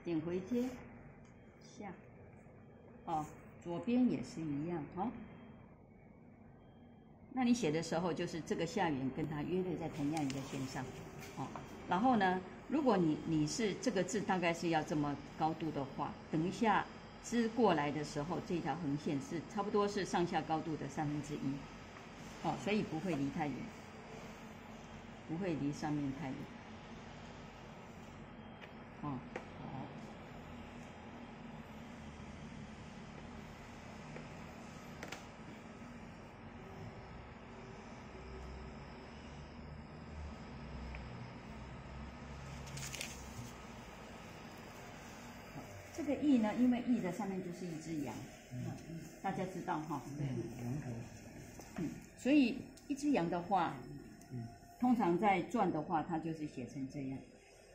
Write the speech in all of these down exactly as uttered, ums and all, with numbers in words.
点回贴下，哦，左边也是一样，哦。那你写的时候，就是这个下缘跟它约略在同样一个线上，哦。然后呢，如果你你是这个字大概是要这么高度的话，等一下支过来的时候，这条横线是差不多是上下高度的三分之一，哦，所以不会离太远，不会离上面太远，哦。这个翼呢，因为翼的上面就是一只羊，嗯、大家知道哈。对，羊头。嗯，所以一只羊的话，嗯、通常在篆的话，它就是写成这样。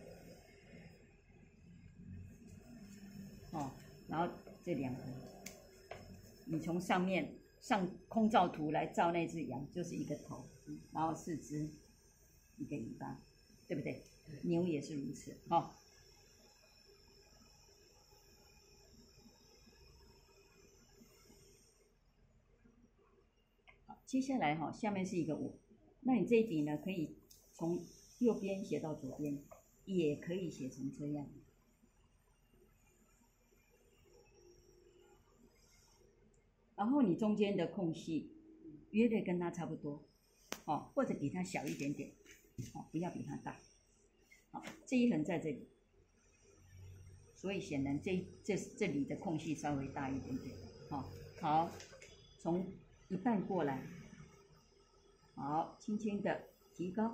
哦，然后这两个，你从上面上空照图来照那只羊，就是一个头，然后四肢，一个尾巴，对不对？牛也是如此，哦。接下来哈，下面是一个我，那你这一笔呢，可以从右边写到左边，也可以写成这样。然后你中间的空隙，约略跟它差不多，哦，或者比它小一点点，哦，不要比它大。好，这一横在这里，所以显然这这这里的空隙稍微大一点点，哦，好，从一半过来。好，轻轻的提高。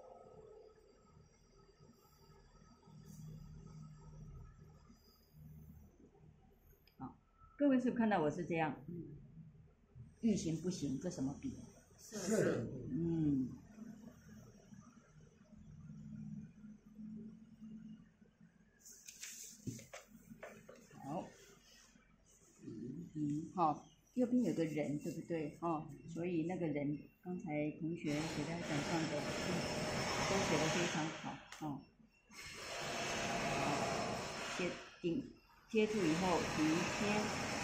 好，各位是不是看到我是这样？欲行不行，这什么笔？ 是。 嗯。好。嗯，好。右边有个人，对不对？哦，所以那个人，刚才同学写在本上的，都写得非常好，哦。贴顶贴住以后平贴，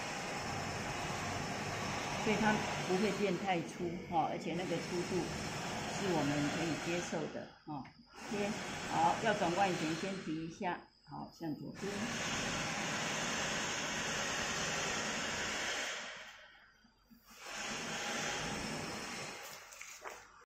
所以它不会变太粗，哦，而且那个粗度是我们可以接受的，哦。贴好，要转弯前先提一下，好，向左边。